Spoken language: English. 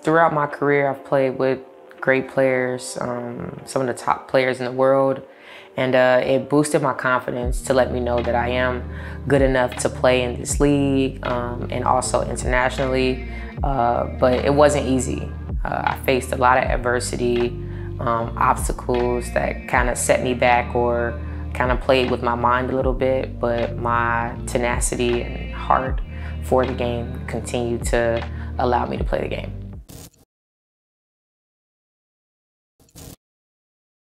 Throughout my career, I've played with great players, some of the top players in the world, and it boosted my confidence to let me know that I am good enough to play in this league and also internationally, but it wasn't easy. I faced a lot of adversity, obstacles that kind of set me back or kind of played with my mind a little bit, but my tenacity and heart for the game continued to allow me to play the game.